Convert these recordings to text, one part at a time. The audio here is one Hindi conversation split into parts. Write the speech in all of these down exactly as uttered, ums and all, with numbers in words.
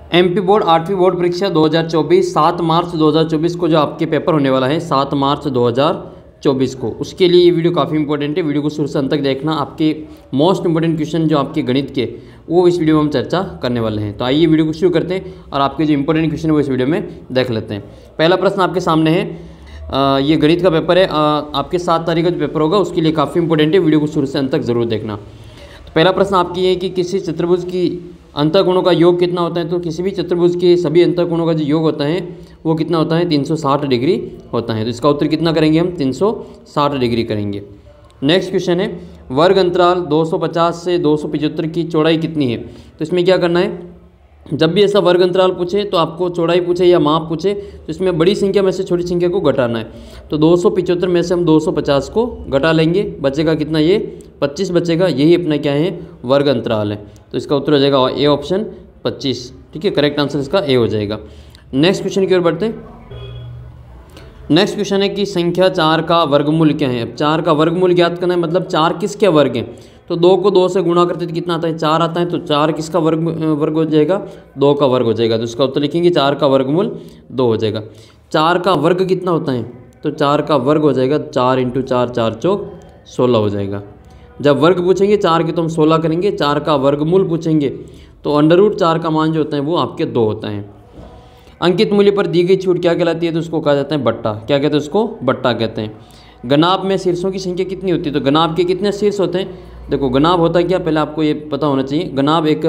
एमपी बोर्ड आठवीं बोर्ड परीक्षा दो हज़ार चौबीस सात मार्च दो हज़ार चौबीस को जो आपके पेपर होने वाला है सात मार्च दो हज़ार चौबीस को, उसके लिए ये वीडियो काफ़ी इंपॉर्टेंट है। वीडियो को शुरू से अंत तक देखना। आपके मोस्ट इंपॉर्टेंट क्वेश्चन जो आपके गणित के वो इस वीडियो में हम चर्चा करने वाले हैं। तो आइए वीडियो को शुरू करते हैं और आपके जो इंपॉर्टेंट क्वेश्चन है वो इस वीडियो में देख लेते हैं। पहला प्रश्न आपके सामने है, आ, ये गणित का पेपर है। आ, आपके सात तारीख का जो पेपर होगा उसके लिए काफ़ी इंपॉर्टेंट है। वीडियो को शुरू से अंत तक जरूर देखना। तो पहला प्रश्न आपकी है कि किसी चतुर्भुज की अंतःकोणों का योग कितना होता है। तो किसी भी चतुर्भुज के सभी अंतःकोणों का जो योग होता है वो कितना होता है, तीन सौ साठ डिग्री होता है। तो इसका उत्तर कितना करेंगे हम, तीन सौ साठ डिग्री करेंगे। नेक्स्ट क्वेश्चन है, वर्ग अंतराल दो सौ पचास से दो सौ पचहत्तर की चौड़ाई कितनी है। तो इसमें क्या करना है, जब भी ऐसा वर्ग अंतराल पूछे तो आपको चौड़ाई पूछे या माप पूछे तो इसमें बड़ी संख्या में से छोटी संख्या को घटाना है। तो दो सौ पचहत्तर में से हम दो सौ पचास को घटा लेंगे, बचेगा कितना, ये पच्चीस बचेगा। यही अपना क्या है, वर्ग अंतराल है। तो इसका उत्तर हो जाएगा ए ऑप्शन पच्चीस। ठीक है, करेक्ट आंसर इसका ए हो जाएगा। नेक्स्ट क्वेश्चन की ओर बढ़ते हैं। नेक्स्ट क्वेश्चन है कि संख्या चार का वर्गमूल क्या है। अब चार का वर्गमूल ज्ञात करना है, मतलब चार किसके वर्ग हैं। तो दो को दो से गुणा करते तो कितना आता है, चार आता है। तो चार किसका वर्ग वर्ग हो जाएगा, दो का वर्ग हो जाएगा। तो इसका उत्तर लिखेंगे चार का वर्गमूल दो हो जाएगा। चार का वर्ग कितना होता है, तो चार का वर्ग हो जाएगा चार इंटू चार, चार चौक सोलह हो जाएगा। जब वर्ग पूछेंगे चार के तो हम सोलह करेंगे। चार का वर्गमूल पूछेंगे तो अंडर रूट चार का मान जो होता है वो आपके दो होता है। अंकित मूल्य पर दी गई छूट क्या कहलाती है, तो उसको कहा जाता है बट्टा। क्या कहते हैं उसको, बट्टा कहते हैं। गनाभ में शीर्षों की संख्या कितनी होती है। तो गनाभ के कितने शीर्ष होते हैं। देखो गनाभ होता है क्या, पहले आपको ये पता होना चाहिए। गनाभ एक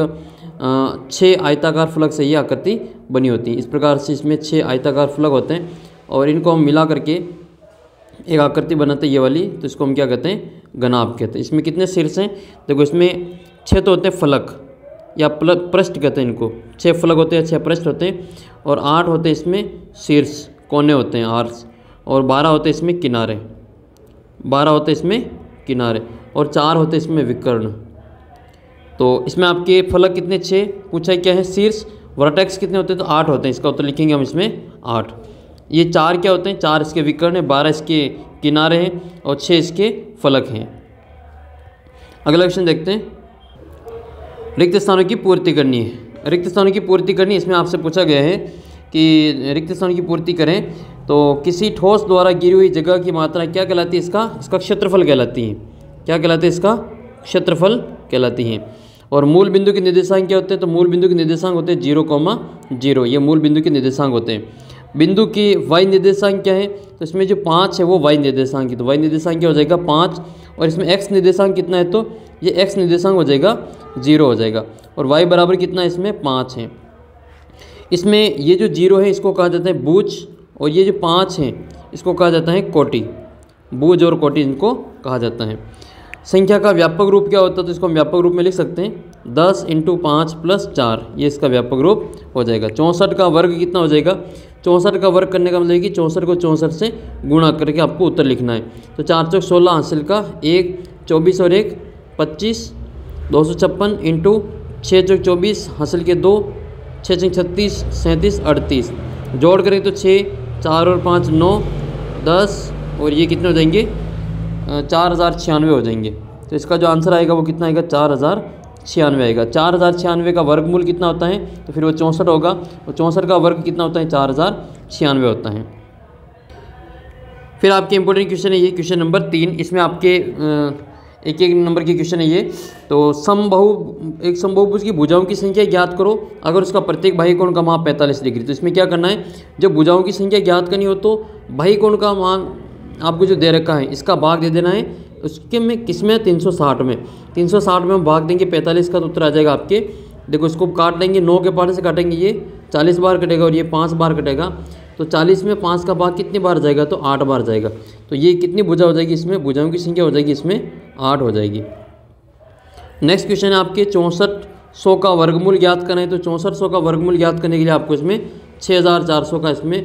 छः आयताकार फलक से ये आकृति बनी होती है। इस प्रकार से इसमें छः आयताकार फलक होते हैं और इनको हम मिला करके एक आकृति बनाते हैं ये वाली। तो इसको हम क्या कहते हैं, गनाभ कहते हैं। इसमें कितने शीर्ष हैं, देखो इसमें छः तो होते हैं फलक या पृष्ठ कहते हैं इनको। छः फलक होते हैं, छः पृष्ठ होते हैं और आठ होते हैं इसमें शीर्ष, कोने होते हैं आर्स, और बारह होते हैं इसमें किनारे, बारह होते हैं इसमें किनारे और चार होते हैं इसमें विकर्ण। तो इसमें आपके फलक कितने, छः पूछा है क्या है, शीर्ष। वर्टेक्स कितने होते हैं, तो आठ होते हैं। इसका उत्तर लिखेंगे हम इसमें आठ। ये चार क्या होते हैं, चार इसके विकर्ण है, बारह इसके किनारे हैं और छः इसके फलक हैं। अगला क्वेश्चन देखते हैं। रिक्त स्थानों की पूर्ति करनी है। रिक्त स्थानों की पूर्ति करनी, इसमें आपसे पूछा गया है कि रिक्त स्थानों की पूर्ति करें तो किसी ठोस द्वारा गिरी हुई जगह की मात्रा क्या कहलाती है, इसका इसका क्षेत्रफल कहलाती है। क्या कहलाती है, इसका क्षेत्रफल कहलाती है। और मूल बिंदु के निर्देशांक क्या होते हैं, तो मूल बिंदु के निर्देशांक होते हैं जीरो कॉमा जीरो। ये मूल बिंदु के निर्देशांक होते हैं। बिंदु की वाई निर्देशांक क्या है, तो इसमें जो पाँच है वो वाई निर्देशांक है। तो वाई निर्देशांक क्या हो जाएगा, पाँच। और इसमें एक्स निर्देशांक कितना है, तो ये एक्स निर्देशांक हो जाएगा जीरो हो जाएगा। और वाई बराबर कितना है, इसमें पाँच है। इसमें ये जो जीरो है इसको कहा जाता है भुज और ये जो पाँच है इसको कहा जाता है कोटि। भुज और कोटि इनको कहा जाता है। संख्या का व्यापक रूप क्या होता है, तो इसको हम व्यापक रूप में लिख सकते हैं दस इंटू पाँच प्लस चार, ये इसका व्यापक रूप हो जाएगा। चौंसठ का वर्ग कितना हो जाएगा, चौंसठ का वर्ग करने का मतलब कि चौंसठ को चौंसठ से गुणा करके आपको उत्तर लिखना है। तो चार चौक सोलह हासिल का एक, चौबीस और एक पच्चीस, दो सौ छप्पन इंटू छः चौक चौबीस हासिल के दो, छः चौक छत्तीस, सैंतीस, अड़तीस। जोड़ करें तो छः, चार और पाँच नौ, दस और ये कितने हो जाएंगे, चार हज़ार छियानवे हो जाएंगे। तो इसका जो आंसर आएगा वो कितना आएगा, चार हज़ार छियानवे आएगा। चार हज़ार छियानवे का वर्गमूल कितना होता है, तो फिर वो चौंसठ होगा। और चौंसठ का वर्ग कितना होता है, चार हज़ार छियानवे होता है। फिर आपके इंपॉर्टेंट क्वेश्चन है ये क्वेश्चन नंबर तीन। इसमें आपके एक एक नंबर की क्वेश्चन है ये। तो समबाहु एक समबाहुभुज की भुजाओं की संख्या ज्ञात करो अगर उसका प्रत्येक बाह्य कोण का मान पैंतालीस डिग्री। तो इसमें क्या करना है, जब भुजाओं की संख्या ज्ञात करनी हो तो बाह्य कोण का मान आपको जो दे रखा है इसका भाग दे देना है। उसके में किस में, तीन सौ साठ में। तीन सौ साठ में हम भाग देंगे पैंतालीस का, तो उत्तर आ जाएगा आपके, देखो इसको काट लेंगे, नौ के पार्ट से काटेंगे ये चालीस बार कटेगा और ये पाँच बार कटेगा। तो चालीस में पाँच का भाग कितनी बार जाएगा, तो आठ बार जाएगा। तो ये कितनी भुजा हो जाएगी, इसमें भुजाओं की संख्या हो जाएगी इसमें आठ हो जाएगी। नेक्स्ट क्वेश्चन है आपके चौंसठ सौ का वर्गमूल ज्ञात करना है। तो चौंसठ सौ का वर्गमूल ज्ञात करने के लिए आपको इसमें छः हज़ार चार सौ का इसमें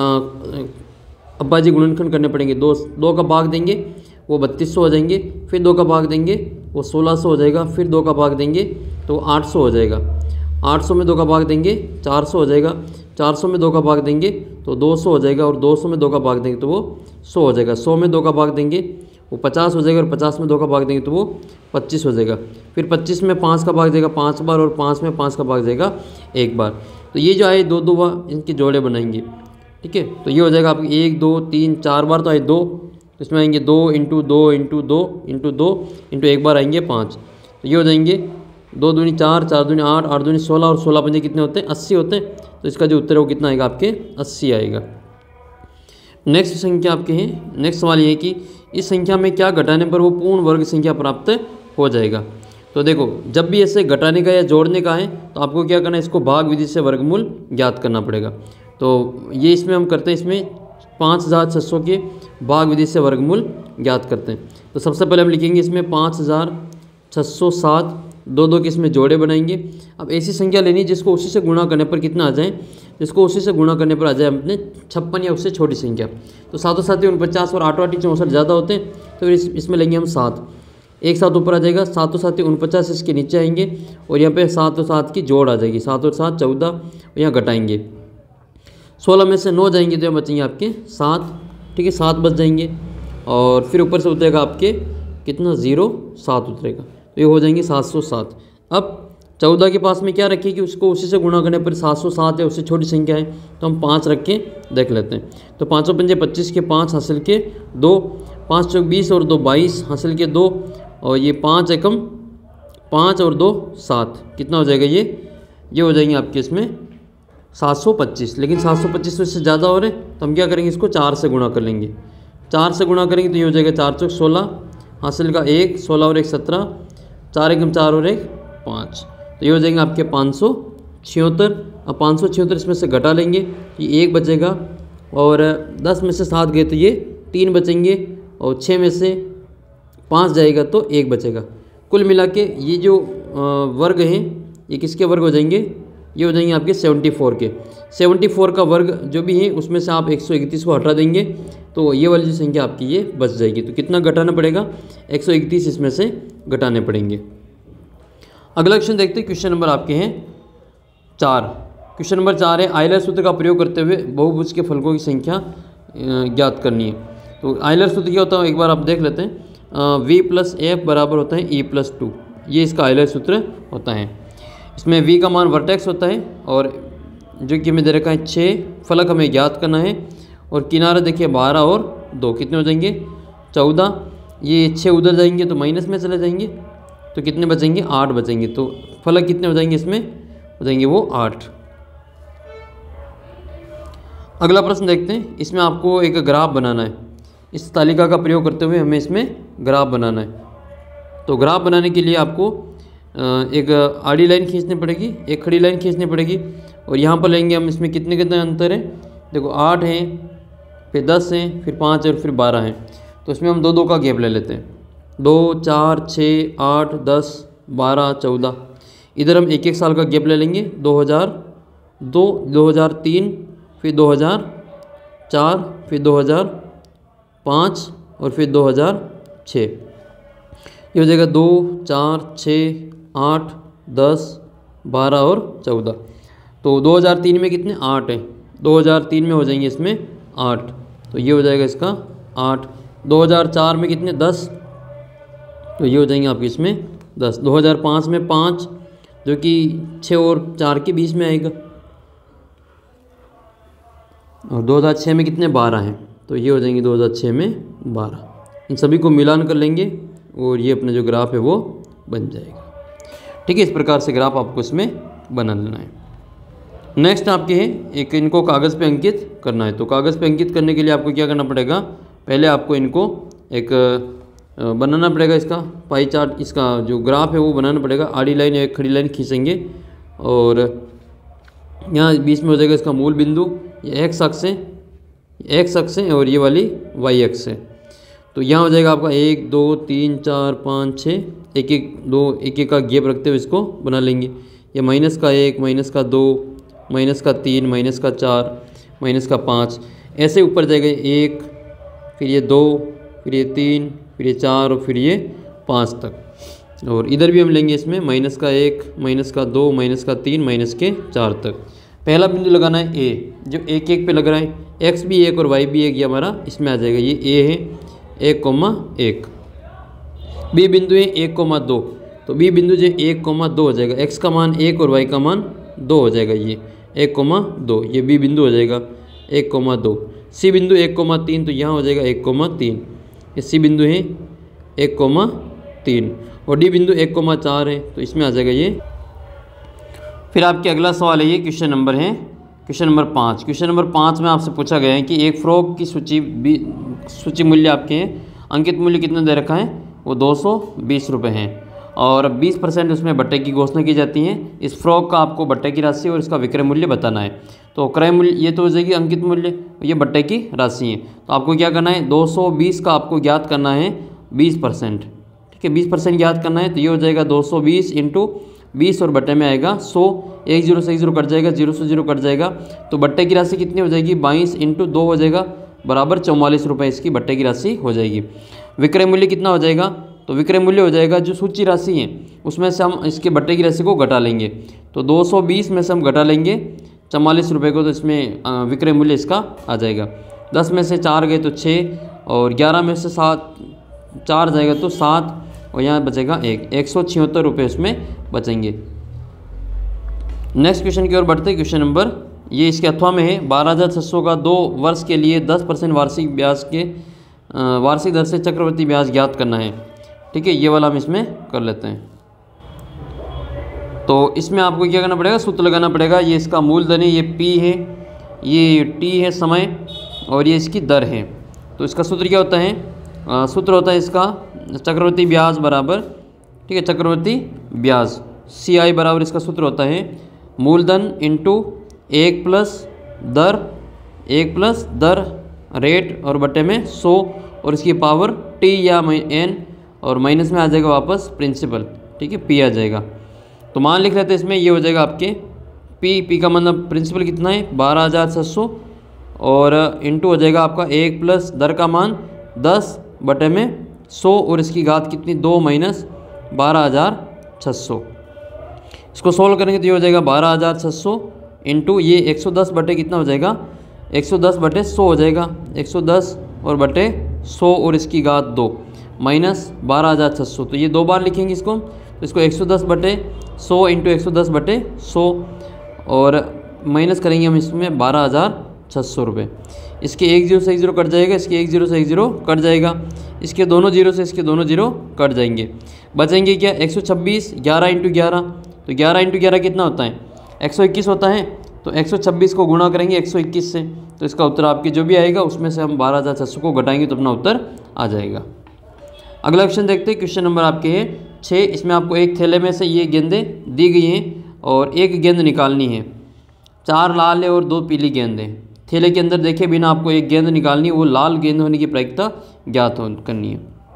अब्बाजी गुणनखंड करने पड़ेंगे। दो दो का भाग देंगे वो बत्तीस सौ हो जाएंगे, फिर दो का भाग देंगे वो सोलह सौ हो जाएगा, फिर दो का भाग देंगे तो आठ सौ हो जाएगा। आठ सौ में दो का भाग देंगे चार सौ हो जाएगा, चार सौ में दो का भाग देंगे तो दो सौ हो जाएगा और दो सौ में दो का भाग देंगे तो वो सौ हो जाएगा। सौ में दो का भाग देंगे वो पचास हो जाएगा और पचास में दो का भाग देंगे तो वो पच्चीस हो जाएगा। फिर पच्चीस में पाँच का भाग जाएगा पाँच बार और पाँच में पाँच का भाग जाएगा एक बार। तो ये जो आए दो दो वह इनके जोड़े बनाएंगे, ठीक है। तो ये हो जाएगा आपके एक दो तीन चार बार तो आए दो, तो इसमें आएंगे दो इंटू दो इंटू दो इंटू दो इंटू एक बार आएंगे पाँच। तो ये हो जाएंगे दो दूनी चार, चार दूनी आठ, आठ दूनी सोलह और सोलह पंजे कितने होते हैं? अस्सी होते हैं। तो इसका जो उत्तर है वो कितना आएगा आपके? अस्सी आएगा। नेक्स्ट संख्या आपके हैं, नेक्स्ट सवाल ये है कि इस संख्या में क्या घटाने पर वो पूर्ण वर्ग संख्या प्राप्त हो जाएगा। तो देखो, जब भी ऐसे घटाने का या जोड़ने का है तो आपको क्या करना है, इसको भाग विधि से वर्गमूल ज्ञात करना पड़ेगा। तो ये इसमें हम करते हैं, इसमें पाँच हज़ार छः सौ के भाग विधि से वर्गमूल ज्ञात करते हैं। तो सबसे पहले हम लिखेंगे इसमें पाँच हज़ार छः सौ सात, दो दो के इसमें जोड़े बनाएंगे। अब ऐसी संख्या लेनी जिसको उसी से गुणा करने पर कितना आ जाए, जिसको उसी से गुणा करने पर आ जाए अपने छप्पन या उससे छोटी संख्या। तो सातों साथी उनपचास और आठों आठी चौंसठ ज़्यादा होते हैं, तो इस इसमें लेंगे हम सात, एक सात ऊपर आ जाएगा, सातों साथी उनपचास इसके नीचे आएंगे और यहाँ पे सात और सात की जोड़ आ जाएगी, सात और सात चौदह, और यहाँ घटाएंगे सोलह में से नौ जाएंगे तो यहाँ बचेंगे आपके सात, ठीक है, सात बच जाएंगे और फिर ऊपर से उतरेगा आपके कितना, ज़ीरो सात उतरेगा, तो ये हो जाएंगे सात सौ सात। अब चौदह के पास में क्या रखें कि उसको उसी से गुणा करने पर सात सौ सात है, उससे छोटी संख्या है, तो हम पाँच रख के देख लेते हैं। तो पाँच सौ पंजे पच्चीस के पाँच हासिल के दो, पाँच चौक बीस और दो बाईस हासिल के दो, और ये पाँच एकम पाँच और दो सात, कितना हो जाएगा ये ये हो जाएंगे आपके इसमें सात सौ पच्चीस। लेकिन सात सौ पच्चीस तो इससे ज़्यादा हो रहे, तो हम क्या करेंगे, इसको चार से गुणा कर लेंगे। चार से गुणा करेंगे तो ये हो जाएगा चार चौक सोलह, हासिल का एक, सोलह और एक सत्रह, चार एकम चार और एक पाँच, तो ये हो जाएंगे आपके पाँच सौ छिहत्तर। अब पाँच सौ छिहत्तर इसमें से घटा लेंगे, ये एक बचेगा और दस में से सात गए तो ये तीन बचेंगे और छः में से पाँच जाएगा तो एक बचेगा। कुल मिला के ये जो वर्ग हैं ये किसके वर्ग हो जाएंगे, ये हो जाएंगे आपके चौहत्तर के। चौहत्तर का वर्ग जो भी है उसमें से आप एक सौ इकतीस को हटा देंगे तो ये वाली जो संख्या आपकी ये बच जाएगी। तो कितना घटाना पड़ेगा, एक सौ इकतीस इसमें से घटाने पड़ेंगे। अगला क्वेश्चन देखते हैं, क्वेश्चन नंबर आपके हैं चार। क्वेश्चन नंबर चार है, आयलर सूत्र का प्रयोग करते हुए बहुभुज के फलकों की संख्या ज्ञात करनी है। तो आयलर सूत्र क्या होता है एक बार आप देख लेते हैं, वी प्लस एफ बराबर होता है ई प्लस टू, ये इसका आयलर सूत्र होता है। इसमें v का मान वर्टेक्स होता है और जो कि हमें दे रखा है छः, फलक हमें ज्ञात करना है और किनारा देखिए बारह और दो, कितने हो जाएंगे चौदह। ये छः उधर जाएंगे तो माइनस में चले जाएंगे, तो कितने बचेंगे, आठ बचेंगे। तो फलक कितने हो जाएंगे, इसमें हो जाएंगे वो आठ। अगला प्रश्न देखते हैं, इसमें आपको एक ग्राफ बनाना है। इस तालिका का प्रयोग करते हुए हमें इसमें ग्राफ बनाना है। तो ग्राफ बनाने के लिए आपको एक आड़ी लाइन खींचनी पड़ेगी, एक खड़ी लाइन खींचनी पड़ेगी और यहाँ पर लेंगे हम, इसमें कितने कितने अंतर है, देखो आठ हैं, फिर दस हैं, फिर पाँच और फिर बारह हैं। तो इसमें हम दो दो का गैप ले लेते हैं, दो चार छः आठ दस बारह चौदह। इधर हम एक एक साल का गैप ले लेंगे, दो हज़ार दो, दो हज़ार तीन, फिर दो हज़ार चार, फिर दो हज़ार पाँच और फिर दो हज़ार छः। ये हो जाएगा दो चार छः आठ दस बारह और चौदह। तो दो हज़ार तीन में कितने, आठ हैं, दो हज़ार तीन में हो जाएंगे इसमें आठ, तो ये हो जाएगा इसका आठ। दो हज़ार चार में कितने, दस, तो ये हो जाएंगे आपके इसमें दस। दो हज़ार पाँच में पाँच, जो कि छः और चार के बीच में आएगा, और दो हज़ार छः में कितने, बारह हैं, तो ये हो जाएंगे दो हज़ार छः में बारह। इन सभी को मिलान कर लेंगे और ये अपना जो ग्राफ है वो बन जाएगा। ठीक है, इस प्रकार से ग्राफ आपको इसमें बना लेना है। नेक्स्ट आपके है एक, इनको कागज़ पे अंकित करना है। तो कागज़ पे अंकित करने के लिए आपको क्या करना पड़ेगा, पहले आपको इनको एक बनाना पड़ेगा, इसका पाई चार्ट, इसका जो ग्राफ है वो बनाना पड़ेगा। आड़ी लाइन या एक खड़ी लाइन खींचेंगे और यहाँ बीच में हो जाएगा इसका मूल बिंदु, ये एक्स अक्ष है, एक्स अक्ष है और ये वाली वाई अक्ष है। तो यहाँ हो जाएगा आपका एक दो तीन चार पाँच छः, एक एक दो एक एक का गैप रखते हुए इसको बना लेंगे। ये माइनस का एक, माइनस का दो, माइनस का तीन, माइनस का चार, माइनस का पाँच, ऐसे ऊपर जाएगा एक, फिर ये दो, फिर ये तीन, फिर ये चार और फिर ये पाँच तक। और इधर भी हम लेंगे इसमें माइनस का एक, माइनस का दो, माइनस का तीन, माइनस के चार तक। पहला बिंदु लगाना है ए, जो एक एक पे लग रहा है, एक्स भी एक और वाई भी एक, ये हमारा इसमें आ जाएगा, ये ए है एक कोमा एक। बी बिंदु है एक कोमा दो, तो बी बिंदु जो एक कोमा दो हो जाएगा, एक्स का मान एक और वाई का मान दो हो जाएगा। ये एक कोमा दो, ये बी बिंदु हो जाएगा एक कोमा दो। सी बिंदु एक कोमा तीन, तो यहाँ हो जाएगा एक कोमा तीन। ये सी बिंदु है एक कोमा तीन और डी बिंदु एक कोमा चार है, तो इसमें आ जाएगा ये। फिर आपके अगला सवाल है, ये क्वेश्चन नंबर है क्वेश्चन नंबर पाँच। क्वेश्चन नंबर पाँच में आपसे पूछा गया है कि एक फ्रॉक की सूची बी सूची मूल्य आपके हैं, अंकित मूल्य कितना दे रखा है, वो दो सौ बीस रुपये हैं और बीस परसेंट उसमें बट्टे की घोषणा की जाती है। इस फ्रॉक का आपको बट्टे की राशि और इसका विक्रय मूल्य बताना है। तो क्रय मूल्य ये तो हो जाएगी अंकित मूल्य, ये बट्टे की राशि है। तो आपको क्या करना है, दो सौ बीस का आपको ज्ञात करना है बीस परसेंट, ठीक है, बीस परसेंट ज्ञात करना है। तो ये हो जाएगा दो सौ बीस इंटू बीस और बट्टे में आएगा सौ, एक जीरो से एक जीरो कट जाएगा, जीरो से जीरो कट जाएगा। तो बट्टे की राशि कितनी हो जाएगी, बाईस इंटू दो हो जाएगा बराबर चौवालीस रुपये इसकी बट्टे की राशि हो जाएगी। विक्रय मूल्य कितना हो जाएगा, तो विक्रय मूल्य हो जाएगा जो सूची राशि है उसमें से हम इसके बट्टे की राशि को घटा लेंगे। तो दो सौ बीस में से हम घटा लेंगे चौवालीस रुपये को, तो इसमें विक्रय मूल्य इसका आ जाएगा। दस में से चार गए तो छः और ग्यारह में से सात चार जाएगा तो सात और यहाँ बचेगा एक, एक सौ छिहत्तर रुपये इसमें बचेंगे। नेक्स्ट क्वेश्चन की ओर बढ़ते हैं। क्वेश्चन नंबर ये इसके अथवा में है, बारह हज़ार छः सौ का दो वर्ष के लिए दस परसेंट वार्षिक ब्याज के वार्षिक दर से चक्रवृद्धि ब्याज ज्ञात करना है, ठीक है, ये वाला हम इसमें कर लेते हैं। तो इसमें आपको क्या करना पड़ेगा, सूत्र लगाना पड़ेगा। ये इसका मूलधन है, ये पी है, ये टी है समय और ये इसकी दर है। तो इसका सूत्र क्या होता है, आ, सूत्र होता है इसका चक्रवृद्धि ब्याज बराबर, ठीक है, चक्रवृद्धि ब्याज सी आई बराबर इसका सूत्र होता है मूलधन इंटू एक प्लस दर, एक प्लस दर रेट और बटे में सौ और इसकी पावर टी या एन और माइनस में आ जाएगा वापस प्रिंसिपल, ठीक है, पी आ जाएगा। तो मान लिख लेते हैं इसमें, ये हो जाएगा आपके पी, पी का मतलब प्रिंसिपल कितना है बारह हज़ार छः सौ और इंटू हो जाएगा आपका एक प्लस दर का मान दस बटे में सौ और इसकी घात कितनी दो माइनस बारह हज़ार छः सौ। इसको सोल्व करेंगे तो ये हो जाएगा बारह हज़ार छः सौ इंटू ये एक सौ दस बटे कितना हो जाएगा, एक सौ दस बटे सौ हो जाएगा, एक सौ दस और बटे सौ और इसकी घात दो माइनस बारह हज़ार छः सौ। तो ये दो बार लिखेंगे इसको, तो इसको एक सौ दस बटे सौ इंटू एक सौ दस बटे सौ और माइनस करेंगे हम इसमें बारह हज़ार छः सौ रुपये। इसके एक जीरो से एक जीरो कट जाएगा, इसके एक जीरो से एक जीरो कट जाएगा, इसके दोनों जीरो से इसके दोनों जीरो कट जाएंगे, बचेंगे क्या एक सौ छब्बीस, ग्यारह इंटू ग्यारह, तो ग्यारह इंटू ग्यारह कितना होता है एक सौ इक्कीस होता है। तो एक सौ छब्बीस को गुणा करेंगे एक सौ इक्कीस से, तो इसका उत्तर आपके जो भी आएगा उसमें से हम बारह हज़ार छः सौ को घटाएंगे तो अपना उत्तर आ जाएगा। अगला क्वेश्चन देखते हैं। क्वेश्चन नंबर आपके है छः। इसमें आपको एक थैले में से ये गेंदें दी गई हैं और एक गेंद निकालनी है। चार लाल है और दो पीली गेंद है। थैले के अंदर देखे बिना आपको एक गेंद निकालनी है, वो लाल गेंद होने की प्रायिकता ज्ञात करनी है।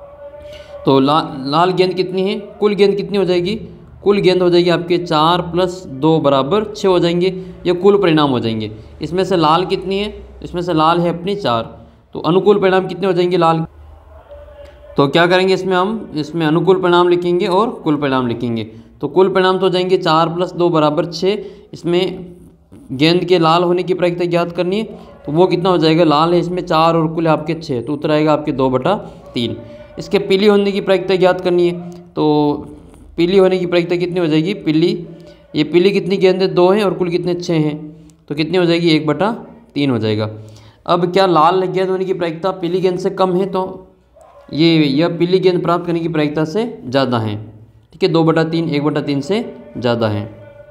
तो ला, लाल गेंद कितनी है, कुल गेंद कितनी हो जाएगी, कुल गेंद हो जाएगी आपके चार प्लस दो बराबर छः हो जाएंगे, ये कुल परिणाम हो जाएंगे। इसमें से लाल कितनी है, इसमें से लाल है अपनी चार, तो अनुकूल परिणाम कितने हो जाएंगे लाल। तो क्या करेंगे इसमें हम, इसमें अनुकूल परिणाम लिखेंगे और कुल परिणाम लिखेंगे। तो कुल परिणाम तो हो जाएंगे चार प्लस दो बराबर छः। इसमें गेंद के लाल होने की प्रायिकता ज्ञात करनी है, तो वो कितना हो जाएगा, लाल है इसमें चार और कुल है आपके छः, तो उत्तर आएगा आपके दो बटा तीन। इसके पीली होने की प्रायिकता ज्ञात करनी है, तो पीली होने की प्रायिकता कितनी हो जाएगी, पीली ये पीली कितनी गेंदें दो हैं और कुल कितने छः हैं, तो कितनी हो जाएगी एक बटा तीन हो जाएगा। अब क्या लाल गेंद होने की प्रायिकता पीली गेंद से कम है, तो ये यह पीली गेंद प्राप्त करने की प्रायिकता से ज़्यादा है, ठीक है, दो बटा तीन एक बटा तीन से ज़्यादा है।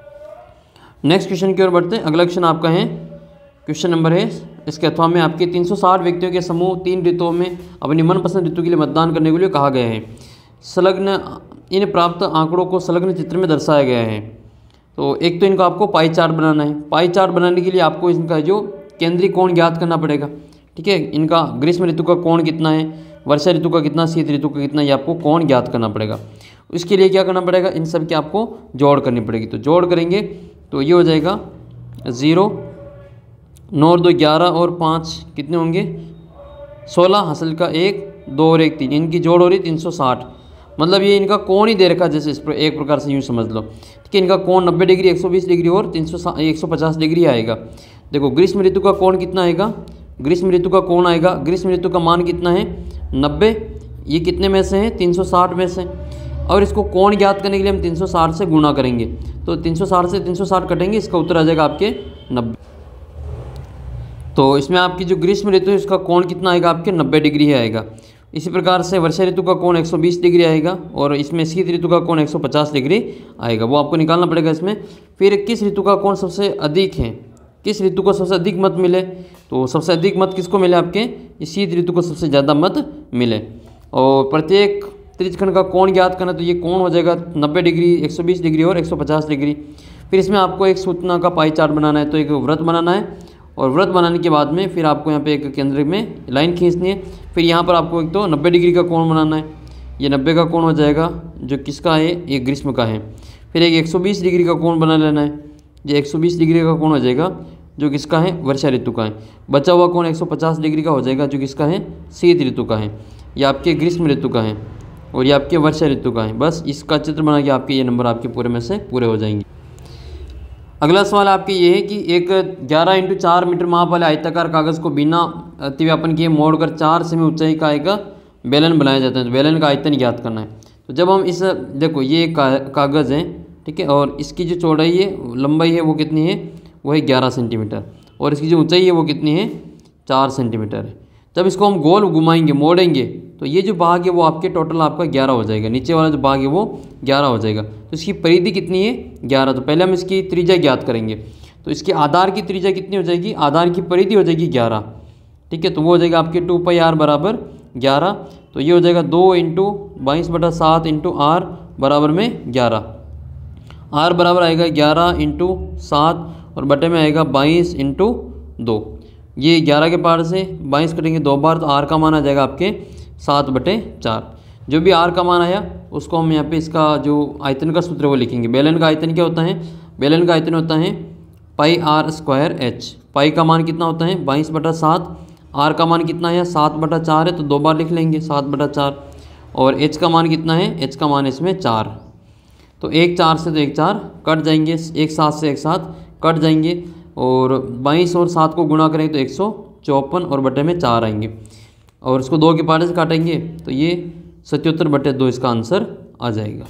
नेक्स्ट क्वेश्चन की ओर बढ़ते हैं। अगला क्वेश्चन आपका है क्वेश्चन नंबर है इसके अथवा में आपके तीन सौ साठ व्यक्तियों के समूह तीन ऋतुओं में अपनी मनपसंद ऋतु के लिए मतदान करने के लिए कहा गया है। संलग्न इन प्राप्त आंकड़ों को संलग्न चित्र में दर्शाया गया है। तो एक तो इनका आपको पाई चार्ट बनाना है। पाई चार्ट बनाने के लिए आपको इनका जो केंद्रीय कोण ज्ञात करना पड़ेगा, ठीक है, इनका ग्रीष्म ऋतु का कोण कितना है, वर्षा ऋतु का कितना, शीत ऋतु का कितना, ये आपको कोण ज्ञात करना पड़ेगा। इसके लिए क्या करना पड़ेगा, इन सब की आपको जोड़ करनी पड़ेगी। तो जोड़ करेंगे तो ये हो जाएगा ज़ीरो, नौ और दो ग्यारह और पाँच कितने होंगे सोलह, हासिल का एक, दो और एक तीन, इनकी जोड़ हो रही तीन सौ साठ। मतलब ये इनका कोण ही दे रखा है, जैसे इस पर एक प्रकार से यूँ समझ लो, ठीक है, इनका कोण नब्बे डिग्री, एक सौ बीस डिग्री और तीन सौ एक सौ पचास डिग्री आएगा। देखो ग्रीष्म ऋतु का कोण कितना आएगा, ग्रीष्म ऋतु का कोण आएगा, ग्रीष्म ऋतु का मान कितना है नब्बे, ये कितने में से है तीन सौ साठ में से, और इसको कोण ज्ञात करने के लिए हम तीन सौ साठ से गुणा करेंगे। तो तीन सौ साठ से तीन सौ साठ कटेंगे, इसका उत्तर आ जाएगा आपके नब्बे। तो इसमें आपकी जो ग्रीष्म ऋतु है उसका कोण कितना आएगा आपके नब्बे डिग्री ही आएगा। इसी प्रकार से वर्षा ऋतु का कोण एक सौ बीस डिग्री आएगा और इसमें शीत ऋतु का कोण एक सौ पचास डिग्री आएगा, वो आपको निकालना पड़ेगा इसमें। फिर किस ऋतु का कोण सबसे अधिक है, किस ऋतु को सबसे अधिक मत मिले, तो सबसे अधिक मत किसको मिले आपके, इस शीत ऋतु को सबसे ज़्यादा मत मिले। और प्रत्येक त्रिज्यखंड का कोण ज्ञात करना, तो ये कोण हो जाएगा नब्बे डिग्री, एक सौ बीस डिग्री और एक सौ पचास डिग्री। फिर इसमें आपको एक सूचना का पाई चार्ट बनाना है, तो एक वृत्त बनाना है और वृत्त बनाने के बाद में फिर आपको यहाँ पे एक केंद्र में लाइन खींचनी है। फिर यहाँ पर आपको एक तो नब्बे डिग्री का कोण बनाना है, ये नब्बे का कोण हो जाएगा जो किसका है, ये ग्रीष्म का है। फिर एक एक सौ बीस डिग्री का कोण बना लेना है, ये एक सौ बीस डिग्री का कोण हो जाएगा जो किसका है, वर्षा ऋतु का है। बचा हुआ कोण एक सौ पचास डिग्री का हो जाएगा जो किसका है, शीत ऋतु का है। ये आपके ग्रीष्म ऋतु का है और ये आपके वर्षा ऋतु का है। बस इसका चित्र बना के आपके ये नंबर आपके पूरे में से पूरे हो जाएंगे। अगला सवाल आपके ये है कि एक ग्यारह इंटू चार मीटर माप वाले आयताकार कागज़ को बिना अतिव्यापन किए मोड़कर चार सेमी ऊंचाई का एक बेलन बनाया जाता है, तो बेलन का आयतन ज्ञात करना है। तो जब हम इस, देखो ये का, कागज़ है, ठीक है, और इसकी जो चौड़ाई है, लंबाई है वो कितनी है, वो है ग्यारह सेंटीमीटर और इसकी जो ऊंचाई है वो कितनी है, चार सेंटीमीटर है। जब इसको हम गोल घुमाएंगे, मोड़ेंगे, तो ये जो भाग है वो आपके टोटल आपका ग्यारह हो जाएगा, नीचे वाला जो भाग है वो ग्यारह हो जाएगा। तो इसकी परिधि कितनी है, ग्यारह। तो पहले हम इसकी त्रिज्या ज्ञात करेंगे, तो इसके आधार की त्रिज्या कितनी हो जाएगी, आधार की परिधि हो जाएगी ग्यारह, ठीक है। तो वो हो जाएगा आपके टू पाई आर बराबर ग्यारह। तो ये हो जाएगा दो इंटू बाईस बटा सात इंटू आर बराबर में ग्यारह। आर बराबर आएगा ग्यारह इंटू सात और बटे में आएगा बाईस इंटू दो। ये ग्यारह के पार से बाईस कटेंगे दो बार, तो आर का मान आ जाएगा आपके सात बटे चार। जो भी आर का मान आया उसको हम यहाँ पे इसका जो आयतन का सूत्र वो लिखेंगे। बेलन का आयतन क्या होता है, बेलन का आयतन होता है pi R square H. Pi का मान कितना होता है, बाईस बटा सात। आर का मान कितना है, सात बटा चार है, तो दो बार लिख लेंगे सात बटा चार। और एच का मान कितना है, एच का मान इसमें चार। तो एक चार से तो एक चार कट जाएंगे, एक सात से एक सात कट जाएंगे, और बाईस और सात को गुणा करेंगे तो एक सौ चौपन और बटे में चार आएंगे, और इसको दो के पाटे से काटेंगे तो ये सतहत्तर बटे दो इसका आंसर आ जाएगा।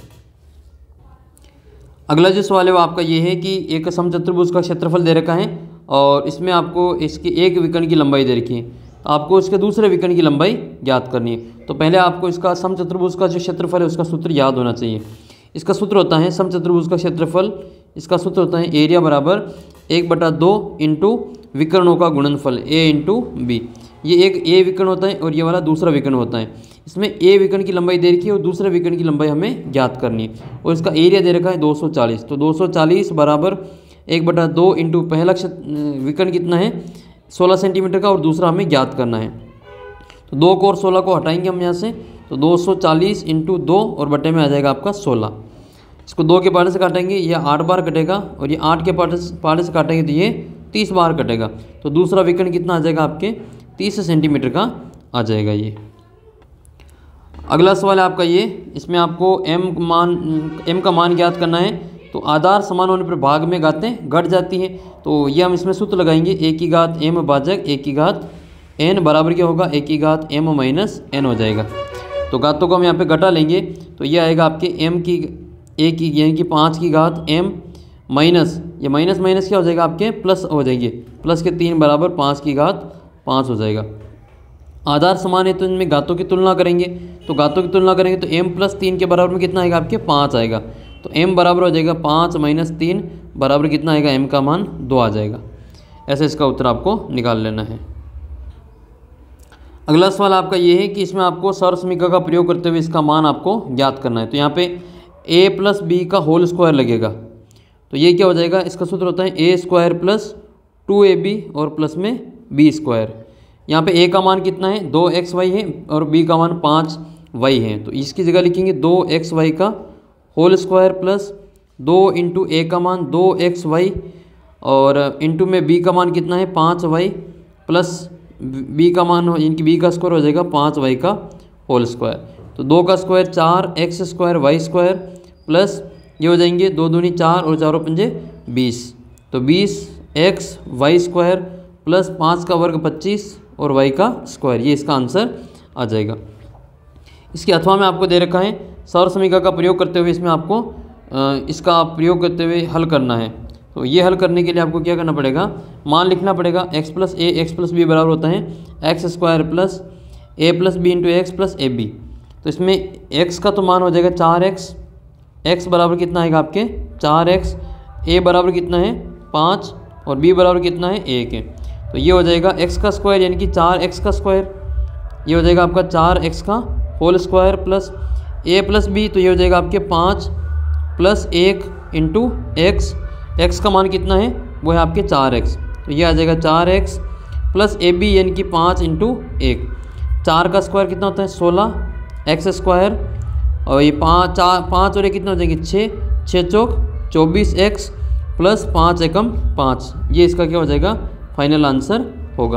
अगला जो सवाल है वो आपका ये है कि एक समचतुर्भुज का क्षेत्रफल दे रखा है और इसमें आपको इसकी एक विकर्ण की लंबाई दे रखी है, तो आपको इसके दूसरे विकर्ण की लंबाई ज्ञात करनी है। तो पहले आपको इसका समचतुर्भुज का जो क्षेत्रफल है उसका सूत्र याद होना चाहिए। इसका सूत्र होता है समचतुर्भुज का क्षेत्रफल, इसका सूत्र होता है एरिया बराबर एक बटा दो इंटू विकर्णों का गुणनफल ए इंटू बी। ये एक ए विकर्ण होता है और ये वाला दूसरा विकर्ण होता है। इसमें ए विकर्ण की लंबाई दे रखी है और दूसरे विकर्ण की लंबाई हमें ज्ञात करनी है, और इसका एरिया दे रखा है दो सौ चालीस। तो दो सौ चालीस बराबर एक बटा दो इंटू पहला विकर्ण कितना है, सोलह सेंटीमीटर का, और दूसरा हमें ज्ञात करना है। तो दो को और सोलह को हटाएंगे हम यहाँ से, तो दो सौ चालीस इंटू दो और बटे में आ जाएगा आपका सोलह। इसको दो के पाटे से काटेंगे, ये आठ बार कटेगा, और ये आठ के पाटे से पाटे से काटेंगे तो ये तीस बार कटेगा। तो दूसरा विकर्ण कितना आ जाएगा आपके, तीस सेंटीमीटर का आ जाएगा ये। अगला सवाल है आपका ये, इसमें आपको m मान m का मान ज्ञात करना है। तो आधार समान होने पर भाग में घातें घट जाती हैं, तो ये हम इसमें सूत्र लगाएंगे ए की घात m भाजक ए की घात n बराबर क्या होगा, ए की घात m माइनस n हो जाएगा। तो घातों को हम यहाँ पे घटा लेंगे, तो ये आएगा आपके m की ए की यानी कि पाँच की घात m माइनस, ये माइनस माइनस क्या हो जाएगा आपके प्लस हो जाएंगे, प्लस के तीन बराबर पाँच की घात पाँच हो जाएगा। आधार समान है तो इनमें घातों की तुलना करेंगे, तो घातों की तुलना करेंगे तो m प्लस तीन के बराबर में कितना आएगा आपके पाँच आएगा। तो m बराबर हो जाएगा पाँच माइनस तीन बराबर कितना आएगा, m का मान दो आ जाएगा। ऐसे इसका उत्तर आपको निकाल लेना है। अगला सवाल आपका ये है कि इसमें आपको सर्वसमीकरण का प्रयोग करते हुए इसका मान आपको ज्ञात करना है। तो यहाँ पे a प्लस बी का होल स्क्वायर लगेगा, तो ये क्या हो जाएगा, इसका सूत्र होता है A square plus two A B और प्लस में बी स्क्वायर। यहाँ पे a का मान कितना है, दो एक्स वाई है, और b का मान पाँच वाई है। तो इसकी जगह लिखेंगे दो एक्स वाई का होल स्क्वायर प्लस दो इंटू ए का मान दो एक्स वाई, और इंटू में b का मान कितना है पाँच वाई, प्लस b का मान इनकी b का स्क्वायर हो जाएगा पाँच वाई का होल स्क्वायर। तो दो का स्क्वायर चार X square Y square, plus ये हो जाएंगे दो दूनी चार और चारों पंजे बीस, तो बीस एक्स वाई स्क्वायर प्लस पाँच का वर्ग पच्चीस और y का स्क्वायर, ये इसका आंसर आ जाएगा। इसके अथवा में आपको दे रखा है सर्वसमीकरण का प्रयोग करते हुए इसमें आपको इसका प्रयोग करते हुए हल करना है। तो ये हल करने के लिए आपको क्या करना पड़ेगा, मान लिखना पड़ेगा X plus A X plus B बराबर होता है X square plus A plus B into X plus A B. तो इसमें एक्स का तो मान हो जाएगा चार एक्स, एक्स बराबर कितना आएगा आपके चार एक्स, ए बराबर कितना है पाँच और बी बराबर कितना है एक है। तो ये हो जाएगा एक्स का स्क्वायर यानी कि चार एक्स का स्क्वायर, ये हो जाएगा आपका चार एक्स का whole square plus A plus B, तो ये हो जाएगा आपके पाँच प्लस एक इंटू एक्स, एक्स का मान कितना है वो है आपके चार एक्स, तो ये आ जाएगा चार एक्स प्लस ए बी यानी कि पाँच इंटू एक, चार का स्क्वायर कितना होता है सोलह एक्स स्क्वायर और ये पाँच चार पाँच और एक कितना हो जाएंगे छः, छः चौक चौबीस एक्स प्लस पाँच एकम पाँच, ये इसका क्या हो जाएगा फाइनल आंसर होगा।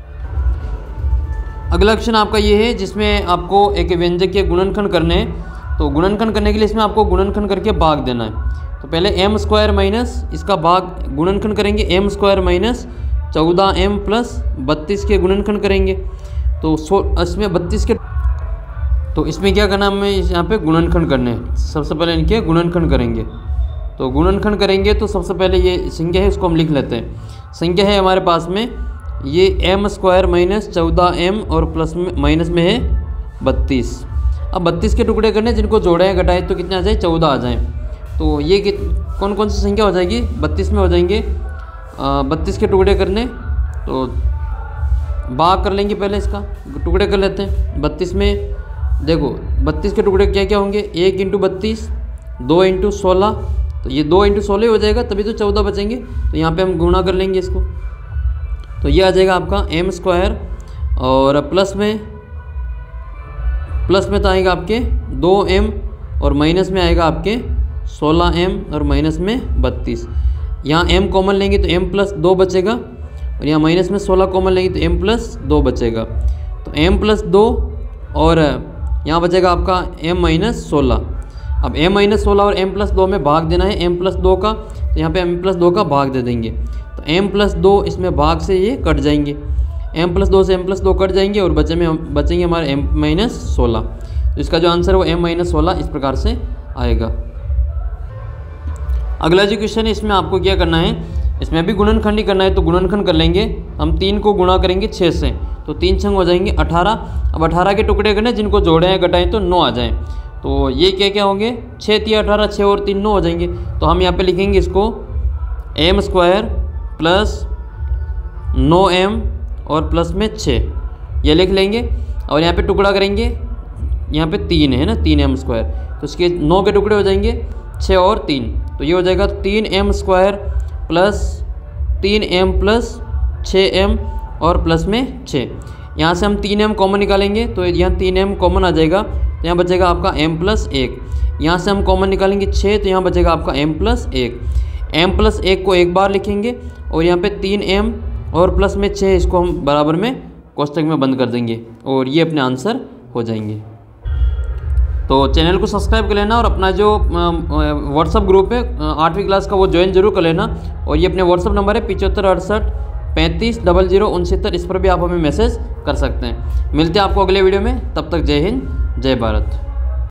अगला क्वेश्चन आपका ये है जिसमें आपको एक व्यंजक के गुणनखंड करने हैं। तो गुणनखंड करने के लिए इसमें आपको गुणनखंड करके भाग देना है। तो पहले एम स्क्वायर माइनस इसका भाग गुणनखंड करेंगे, एम स्क्वायर माइनस चौदह एम प्लस बत्तीस के गुणनखंड करेंगे। तो सो इसमें बत्तीस के, तो इसमें क्या करना हमें यहाँ पे गुणनखंड करने हैं। सबसे पहले इनके गुणनखंड करेंगे। तो गुणनखंड करेंगे तो सबसे पहले ये संख्या है इसको हम लिख लेते हैं। संख्या है हमारे पास में ये एम स्क्वायर माइनस चौदह एम और प्लस में माइनस में है बत्तीस। अब बत्तीस के टुकड़े करने जिनको जोड़े हैं घटाए तो कितने आ जाए चौदह आ जाएँ। तो ये कि कौन कौन सी संख्या हो जाएगी बत्तीस में हो जाएंगे बत्तीस के टुकड़े करने, तो भाग कर लेंगे पहले इसका टुकड़े कर लेते हैं। बत्तीस में देखो बत्तीस के टुकड़े क्या क्या होंगे, एक इंटू बत्तीस, दो इंटू सोलह, तो ये दो इंटू सोलह हो जाएगा तभी तो चौदह बचेंगे। तो यहाँ पे हम गुणा कर लेंगे इसको, तो ये आ जाएगा आपका एम स्क्वायर और प्लस में प्लस में तो आएगा आपके दो एम और माइनस में आएगा आपके सोलह एम और माइनस में बत्तीस। यहाँ एम कॉमन लेंगे तो एम प्लस दो बचेगा और यहाँ माइनस में सोलह कॉमन लेंगे तो एम प्लस दो बचेगा। तो एम प्लस दो और यहाँ बचेगा आपका एम माइनस सोलह। अब m माइनस सोलह और m प्लस दो में भाग देना है m प्लस दो का, तो यहाँ पे m प्लस दो का भाग दे देंगे। तो m प्लस दो इसमें भाग से ये कट जाएंगे, m प्लस दो से m प्लस दो कट जाएंगे और बचे में बचेंगे हमारे m माइनस सोलह। तो इसका जो आंसर है वो m माइनस सोलह इस प्रकार से आएगा। अगला जो क्वेश्चन है इसमें आपको क्या करना है, इसमें भी गुणनखंड ही करना है। तो गुणनखंड कर लेंगे हम, तीन को गुणा करेंगे छः से, तो तीन छंग हो जाएंगे अठारह। अब अठारह के टुकड़े करने जिनको जोड़े हैं घटाएं तो नौ आ जाएँ। तो ये क्या क्या होंगे छः तिया अठारह, छः और तीन नौ हो जाएंगे। तो हम यहाँ पे लिखेंगे इसको एम स्क्वायर प्लस नौ एम और प्लस में छः, ये लिख लेंगे। और यहाँ पे टुकड़ा करेंगे, यहाँ पे तीन है ना, तीन एम स्क्वायर, तो इसके नौ के टुकड़े हो जाएंगे छः और तीन, तो ये हो जाएगा तीन एम स्क्वायर प्लस तीन एम प्लस छः एम और प्लस में छः। यहाँ से हम तीन एम कॉमन निकालेंगे तो यहाँ तीन एम कॉमन आ जाएगा, तो यहाँ बचेगा आपका m प्लस एक। यहाँ से हम कॉमन निकालेंगे छः, तो यहाँ बचेगा आपका m प्लस एक। m प्लस एक को एक बार लिखेंगे और यहाँ पे तीन एम और प्लस में छः, इसको हम बराबर में कोष्टक में बंद कर देंगे और ये अपने आंसर हो जाएंगे। तो चैनल को सब्सक्राइब कर लेना और अपना जो व्हाट्सअप ग्रुप है आठवीं क्लास का वो ज्वाइन जरूर कर लेना। और ये अपने व्हाट्सअप नंबर है पिचहत्तर अड़सठ पैंतीस डबल जीरो उनसत्तर, इस पर भी आप हमें मैसेज कर सकते हैं। मिलते हैं आपको अगले वीडियो में, तब तक जय हिंद जय भारत।